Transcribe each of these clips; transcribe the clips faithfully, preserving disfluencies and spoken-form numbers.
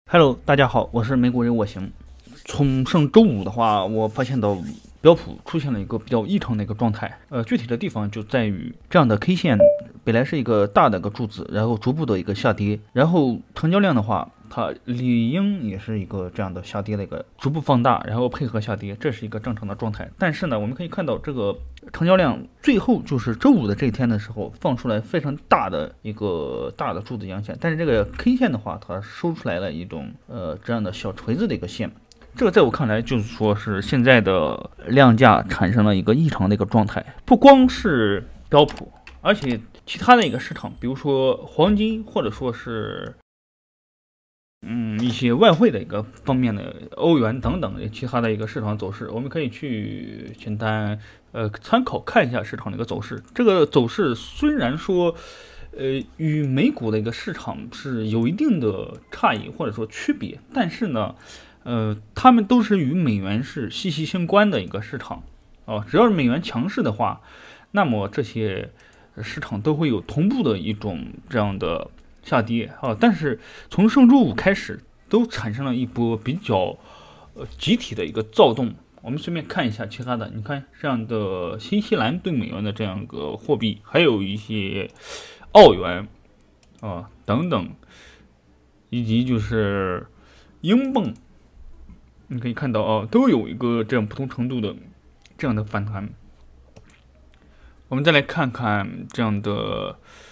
Hello，大家好，我是美股人我行。从上周五的话，我发现到标普出现了一个比较异常的一个状态。呃，具体的地方就在于这样的 K 线本来是一个大的一个柱子，然后逐步的一个下跌，然后成交量的话，它理应也是一个这样的下跌的一个逐步放大，然后配合下跌，这是一个正常的状态。但是呢，我们可以看到这个成交量最后就是周五的这一天的时候放出来非常大的一个大的柱子阳线，但是这个 K 线的话，它收出来了一种呃这样的小锤子的一个线。这个在我看来，就是说是现在的量价产生了一个异常的一个状态，不光是标普，而且其他的一个市场，比如说黄金，或者说是嗯一些外汇的一个方面的欧元等等其他的一个市场走势，我们可以去简单呃参考看一下市场的一个走势。这个走势虽然说呃与美股的一个市场是有一定的差异或者说区别，但是呢。呃，他们都是与美元是息息相关的一个市场哦。只要是美元强势的话，那么这些市场都会有同步的一种这样的下跌啊。但是从上周五开始，都产生了一波比较呃集体的一个躁动。我们顺便看一下其他的，你看这样的新西兰对美元的这样一个货币，还有一些澳元啊等等，以及就是英镑。你可以看到啊，都有一个这样不同程度的这样的反弹。我们再来看看这样的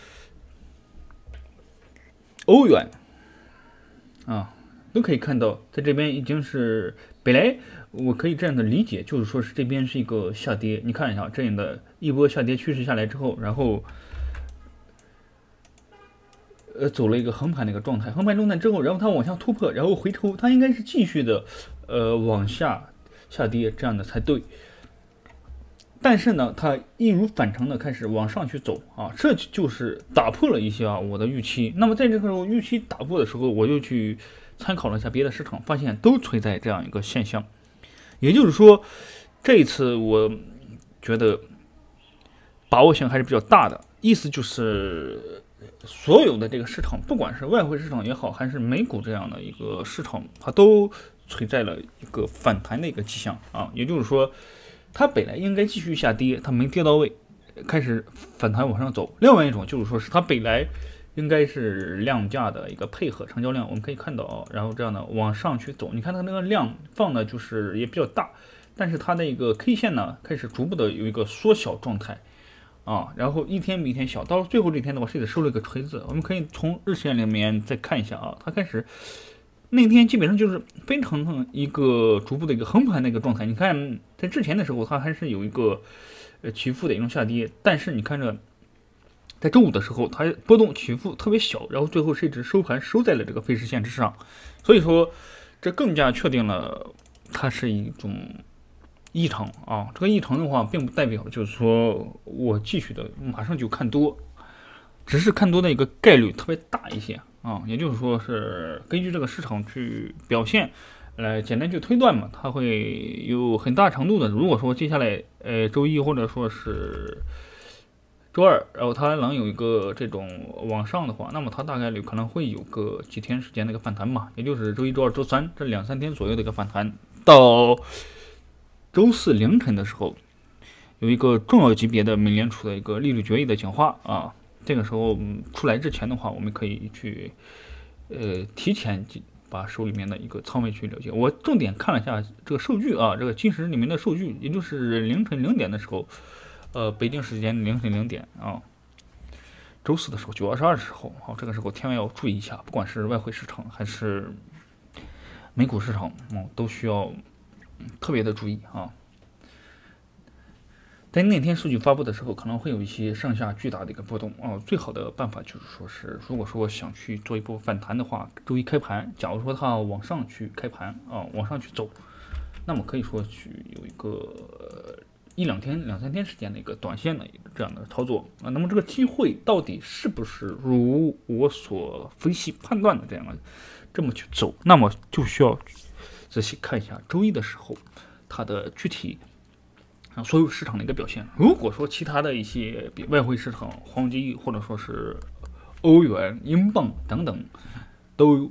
欧元啊，都可以看到，在这边已经是本来我可以这样的理解，就是说是这边是一个下跌。你看一下这样的一波下跌趋势下来之后，然后呃走了一个横盘的一个状态，横盘状态之后，然后它往下突破，然后回抽，它应该是继续的。呃，往下下跌这样的才对，但是呢，它易如反常的开始往上去走啊，这就是打破了一下我的预期。那么在这个时候预期打破的时候，我就去参考了一下别的市场，发现都存在这样一个现象。也就是说，这一次我觉得把握性还是比较大的，意思就是所有的这个市场，不管是外汇市场也好，还是美股这样的一个市场，它都存在了一个反弹的一个迹象啊，也就是说，它本来应该继续下跌，它没跌到位，开始反弹往上走。另外一种就是说是它本来应该是量价的一个配合成交量，我们可以看到啊，然后这样的往上去走，你看它那个量放的就是也比较大，但是它的一个 K 线呢开始逐步的有一个缩小状态啊，然后一天比一天小，到最后这天的话甚至收了一个锤子。我们可以从日线里面再看一下啊，它开始。那天基本上就是分成一个逐步的一个横盘的一个状态。你看，在之前的时候，它还是有一个呃起伏的一种下跌，但是你看着，在周五的时候，它波动起伏特别小，然后最后甚至收盘收在了这个非实线之上。所以说，这更加确定了它是一种异常啊。这个异常的话，并不代表就是说我继续的马上就看多，只是看多的一个概率特别大一些。啊，也就是说是根据这个市场去表现，来简单去推断嘛，它会有很大程度的。如果说接下来呃周一或者说是周二，然后它能有一个这种往上的话，那么它大概率可能会有个几天时间的一个反弹嘛，也就是周一、周二、周三这两三天左右的一个反弹，到周四凌晨的时候，有一个重要级别的美联储的一个利率决议的讲话啊。这个时候出来之前的话，我们可以去呃提前把手里面的一个仓位去了解。我重点看了一下这个数据啊，这个金石里面的数据，也就是凌晨零点的时候，呃，北京时间凌晨零点啊，周四的时候九月二十二的时候，好、啊，这个时候千万要注意一下，不管是外汇市场还是美股市场，嗯，都需要、嗯、特别的注意啊。在那天数据发布的时候，可能会有一些上下巨大的一个波动啊。最好的办法就是说是，如果说想去做一波反弹的话，周一开盘，假如说它往上去开盘啊，往上去走，那么可以说去有一个、呃、一两天、两三天时间的一个短线的一个这样的操作啊。那么这个机会到底是不是如我所分析判断的这样的这么去走？那么就需要仔细看一下周一的时候它的具体。啊，所有市场的一个表现。如果说其他的一些比外汇市场、黄金或者说是欧元、英镑等等，都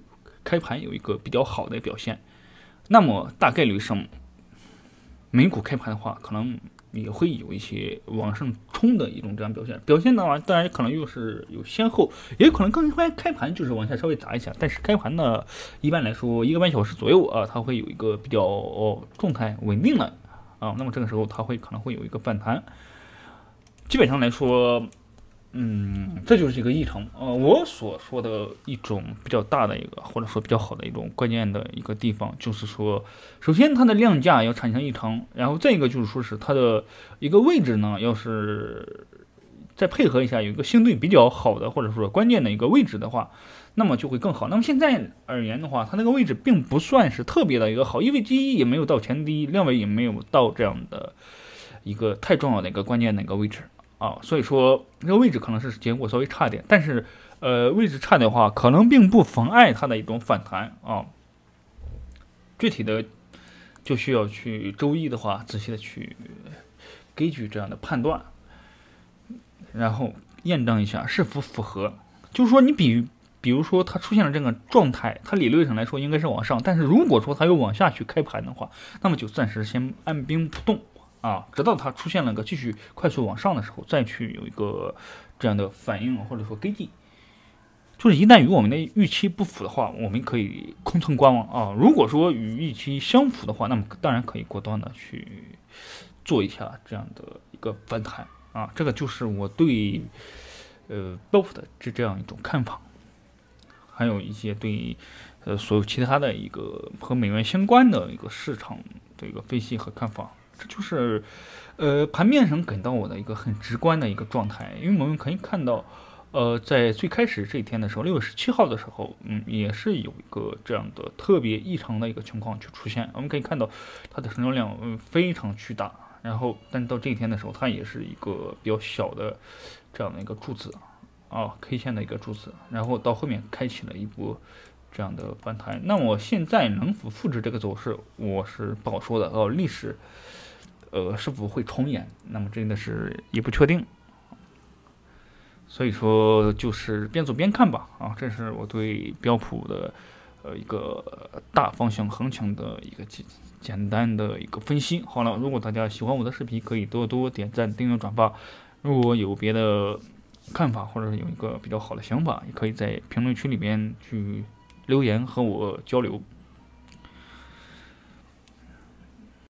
开盘有一个比较好的表现，那么大概率上美股开盘的话，可能也会有一些往上冲的一种这样表现。表现的话，当然可能又是有先后，也有可能更快开盘就是往下稍微砸一下。但是开盘呢，一般来说一个半小时左右啊，它会有一个比较、哦、状态稳定的啊，那么这个时候它会可能会有一个反弹。基本上来说，嗯，这就是一个异常。呃，我所说的一种比较大的一个，或者说比较好的一种关键的一个地方，就是说，首先它的量价要产生异常，然后再一个就是说是它的一个位置呢，要是再配合一下有一个相对比较好的，或者说关键的一个位置的话，那么就会更好。那么现在而言的话，它那个位置并不算是特别的一个好，因为第一也没有到前低，量位也没有到这样的一个太重要的一个关键的一个位置。啊，所以说这个位置可能是结果稍微差点，但是呃位置差的话，可能并不妨碍它的一种反弹啊。具体的就需要去周一的话仔细的去根据这样的判断，然后验证一下是否符合。就是说你比比如说它出现了这个状态，它理论上来说应该是往上，但是如果说它又往下去开盘的话，那么就暂时先按兵不动。啊，直到它出现了个继续快速往上的时候，再去有一个这样的反应或者说跟进。就是一旦与我们的预期不符的话，我们可以空仓观望啊。如果说与预期相符的话，那么当然可以果断的去做一下这样的一个反弹啊。这个就是我对呃标普的这这样一种看法，还有一些对呃所有其他的一个和美元相关的一个市场的一个分析和看法。这就是，呃，盘面上给到我的一个很直观的一个状态，因为我们可以看到，呃，在最开始这一天的时候，六月十七号的时候，嗯，也是有一个这样的特别异常的一个情况去出现。我们可以看到它的成交量嗯非常巨大，然后但到这一天的时候，它也是一个比较小的这样的一个柱子啊 ，K 线的一个柱子，然后到后面开启了一波这样的反弹。那我现在能否复制这个走势，我是不好说的哦，历史。呃，是否会重演？那么真的是也不确定，所以说就是边走边看吧。啊，这是我对标普的呃一个大方向横墙的一个简简单的一个分析。好了，如果大家喜欢我的视频，可以多多点赞、订阅、转发。如果有别的看法或者是有一个比较好的想法，也可以在评论区里边去留言和我交流。